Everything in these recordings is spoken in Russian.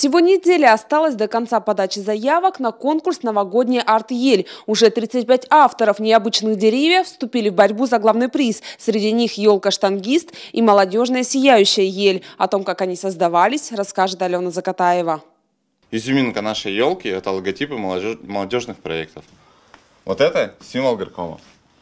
Всего неделя осталось до конца подачи заявок на конкурс «Новогодняя арт-ель». Уже 35 авторов необычных деревьев вступили в борьбу за главный приз. Среди них елка-штангист и молодежная сияющая ель. О том, как они создавались, расскажет Алена Закатаева. Изюминка нашей елки – это логотипы молодежных проектов. Вот это символ горкома.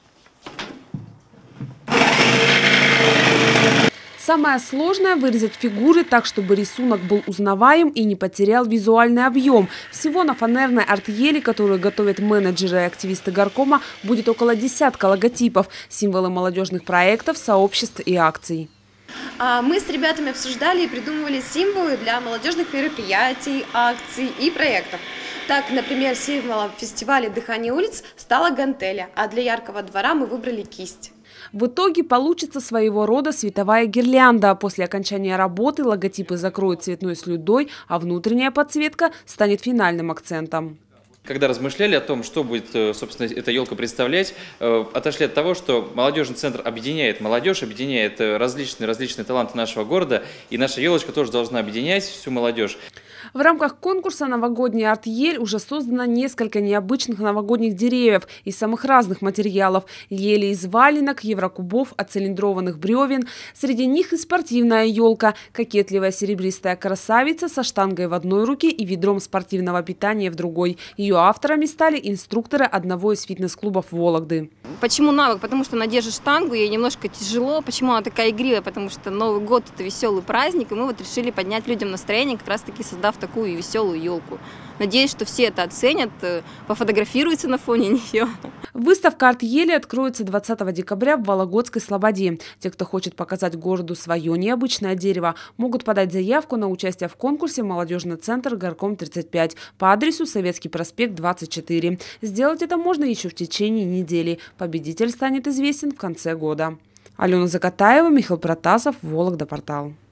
Самое сложное – вырезать фигуры так, чтобы рисунок был узнаваем и не потерял визуальный объем. Всего на фанерной арт-ели, которую готовят менеджеры и активисты горкома, будет около десятка логотипов – символы молодежных проектов, сообществ и акций. Мы с ребятами обсуждали и придумывали символы для молодежных мероприятий, акций и проектов. Так, например, символом фестиваля «Дыхание улиц» стала гантеля, а для яркого двора мы выбрали кисть. В итоге получится своего рода световая гирлянда. После окончания работы логотипы закроют цветной слюдой, а внутренняя подсветка станет финальным акцентом. Когда размышляли о том, что будет, собственно, эта елка представлять, отошли от того, что молодежный центр объединяет молодежь, объединяет различные таланты нашего города, и наша елочка тоже должна объединять всю молодежь. В рамках конкурса «Новогодняя арт-ель» уже создано несколько необычных новогодних деревьев из самых разных материалов. Ели из валенок, еврокубов, оцилиндрованных бревен. Среди них и спортивная елка – кокетливая серебристая красавица со штангой в одной руке и ведром спортивного питания в другой. Ее авторами стали инструкторы одного из фитнес-клубов Вологды. Почему навык? Потому что она держит штангу, ей немножко тяжело. Почему она такая игривая? Потому что Новый год – это веселый праздник, и мы вот решили поднять людям настроение, как раз таки создав такую веселую елку. Надеюсь, что все это оценят, пофотографируются на фоне нее. Выставка арт-ели откроется 20 декабря в Вологодской Слободе. Те, кто хочет показать городу свое необычное дерево, могут подать заявку на участие в конкурсе «Молодежный центр Горком 35» по адресу Советский проспект 24. Сделать это можно еще в течение недели. Победитель станет известен в конце года. Алена Закатаева, Михаил Протасов, Вологда Портал.